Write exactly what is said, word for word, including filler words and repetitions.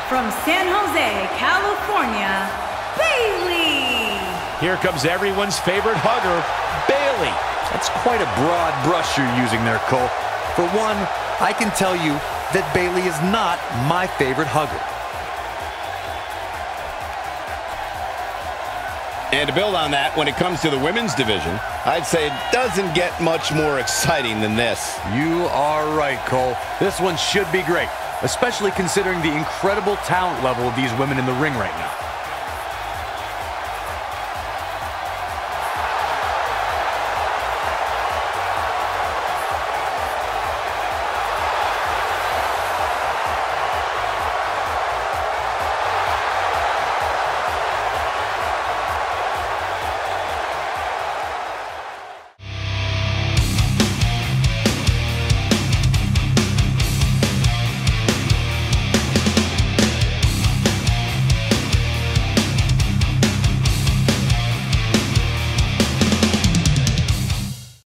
from San Jose, California, Bayley. Here comes everyone's favorite hugger, Bayley. That's quite a broad brush you're using there, Cole. For one, I can tell you that Bayley is not my favorite hugger. And to build on that, when it comes to the women's division, I'd say it doesn't get much more exciting than this. You are right, Cole. This one should be great, especially considering the incredible talent level of these women in the ring right now.